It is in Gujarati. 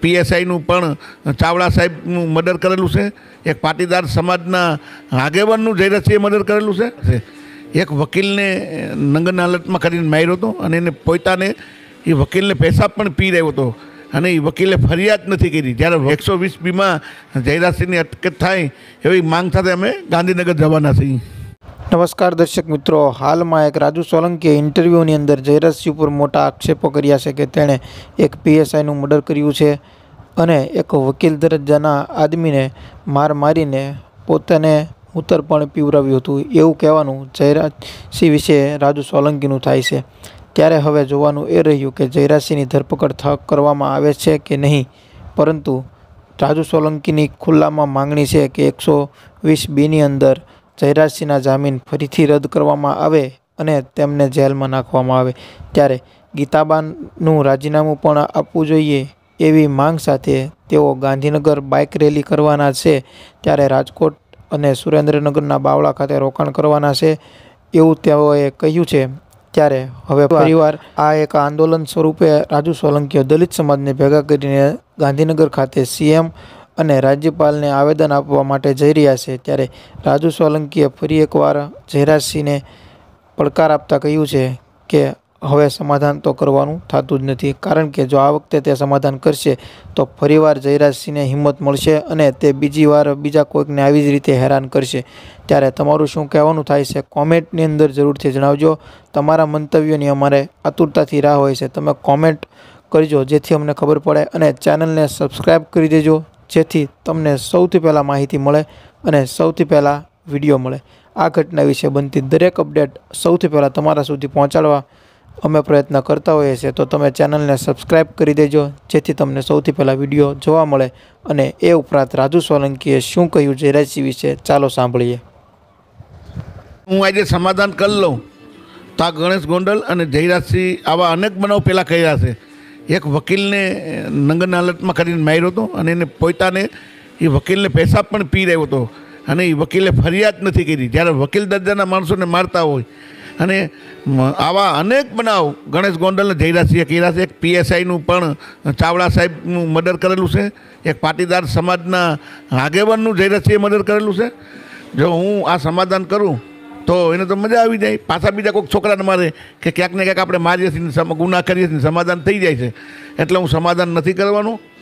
પીએસઆઈનું પણ ચાવડા સાહેબનું મર્ડર કરેલું છે, એક પાટીદાર સમાજના આગેવાનનું જયરાજસિંહે મર્ડર કરેલું છે, એક વકીલને નંગન હાલતમાં કરીને માર્યો હતો અને એને પોતાને એ વકીલને પેશાબ પણ પી રહ્યો હતો અને એ વકીલે ફરિયાદ નથી કરી. જ્યારે 120B જયરાજસિંહની અટક થાય એવી માંગ સાથે અમે ગાંધીનગર જવાના છીએ. નમસ્કાર દર્શક મિત્રો, હાલમાં એક રાજુ સોલંકીએ ઇન્ટરવ્યૂની અંદર જયરાજસિંહ ઉપર મોટા આક્ષેપો કર્યા છે કે તેણે એક પીએસઆઈનું મર્ડર કર્યું છે અને એક વકીલ દરજ્જાના આદમીને મારીને પોતાને મૂતર પણ પીવરાવ્યું હતું એવું કહેવાનું જયરાજસિંહ વિશે રાજુ સોલંકીનું થાય છે. ત્યારે હવે જોવાનું એ રહ્યું કે જયરાજસિંહની ધરપકડ કરવામાં આવે છે કે નહીં. પરંતુ રાજુ સોલંકીની ખુલ્લામાં માંગણી છે કે 120Bની અંદર જયરાજસિંહના જામીન ફરીથી રદ કરવામાં આવે અને તેમને જેલમાં નાખવામાં આવે. ત્યારે ગીતાબાનું રાજીનામું પણ આપવું જોઈએ એવી માંગ સાથે તેઓ ગાંધીનગર બાઇક રેલી કરવાના છે. ત્યારે રાજકોટ અને સુરેન્દ્રનગરના બાવળા ખાતે રોકાણ કરવાના છે એવું તેઓએ કહ્યું છે. ત્યારે હવે ફરીવાર આ એક આંદોલન સ્વરૂપે રાજુ સોલંકીએ દલિત સમાજને ભેગા કરીને ગાંધીનગર ખાતે સીએમ અને રાજ્યપાલને આવેદન આપવા માટે જઈ રહ્યા છે. ત્યારે રાજુ સોલંકીએ ફરી એકવાર જયરાજસિંહને પડકાર આપતા કહ્યું છે કે હવે સમાધાન તો કરવાનું થતું જ નથી, કારણ કે જો આ વખતે તે સમાધાન કરશે તો ફરીવાર જયરાજસિંહને હિંમત મળશે અને તે બીજા કોઈકને આવી જ રીતે હેરાન કરશે. ત્યારે તમારું શું કહેવાનું થાય છે કોમેન્ટની અંદર જરૂરથી જણાવજો. તમારા મંતવ્યોની અમારે આતુરતાથી રાહ હોય છે. તમે કોમેન્ટ કરજો જેથી અમને ખબર પડે અને ચેનલને સબસ્ક્રાઈબ કરી દેજો જેથી તમને સૌથી પહેલાં માહિતી મળે અને સૌથી પહેલાં વિડીયો મળે. આ ઘટના વિશે બનતી દરેક અપડેટ સૌથી પહેલાં તમારા સુધી પહોંચાડવા અમે પ્રયત્ન કરતા હોઈએ છીએ. તો તમે ચેનલને સબસ્ક્રાઈબ કરી દેજો જેથી તમને સૌથી પહેલાં વિડીયો જોવા મળે. અને એ ઉપરાંત રાજુ સોલંકીએ શું કહ્યું જયરાજસિંહ વિશે ચાલો સાંભળીએ. હું આજે સમાધાન કરી લઉં તો આ ગણેશ ગોંડલ અને જયરાજસિંહ આવા અનેક બનાવ પહેલાં કર્યા છે. એક વકીલને નંગન હાલતમાં કરીને માર્યો હતો અને એને પોતાને એ વકીલને પેશાબ પણ પી રહ્યો હતો અને એ વકીલે ફરિયાદ નથી કરી. જ્યારે વકીલ દરજ્જાના માણસોને મારતા હોય અને આવા અનેક બનાવ ગણેશ ગોંડલ અને જયરાજસિંહે કર્યા છે. એક પીએસઆઈનું પણ ચાવડા સાહેબનું મર્ડર કરેલું છે, એક પાટીદાર સમાજના આગેવાનનું જયરાજસિંહે મર્ડર કરેલું છે. જો હું આ સમાધાન કરું તો એને તો મજા આવી જાય. પાછા બીજા કોઈક છોકરાને મારે કે ક્યાંક ને ક્યાંક આપણે મારીએ છીએ, ગુના કરીએ છીએ, સમાધાન થઈ જાય છે. એટલે હું સમાધાન નથી કરવાનું.